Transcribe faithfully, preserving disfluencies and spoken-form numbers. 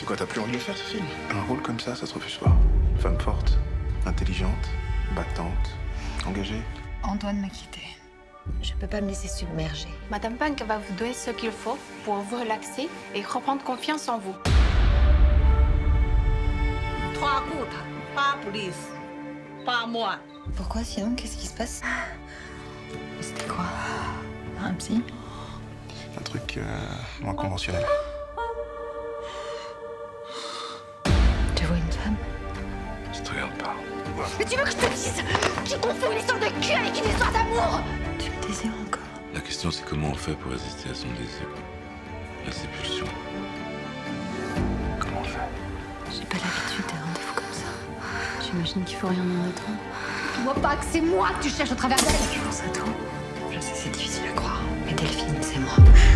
Pourquoi t'as plus envie de le faire, ce film? Un rôle comme ça, ça se refuse pas. Femme forte, intelligente, battante, engagée. Antoine m'a quitté. Je peux pas me laisser submerger. Madame Punk va vous donner ce qu'il faut pour vous relaxer et reprendre confiance en vous. Trois gouttes, pas plus, pas moins. Pourquoi sinon? Qu'est-ce qui se passe? C'était quoi? Un psy? Un truc euh, moins conventionnel. Tu vois une femme? Ça te regarde pas. Mais tu veux que je te dise tu confonds une histoire de cul avec une histoire d'amour? Tu me désires encore? La question, c'est comment on fait pour résister à son désir, à ses pulsions. Comment on fait? J'ai pas l'habitude des rendez-vous comme ça. J'imagine qu'il faut rien en attendre. Tu vois pas que c'est moi que tu cherches au travers d'elle? Je pense à toi. Je sais, c'est difficile à croire. Mais Delphine, c'est moi.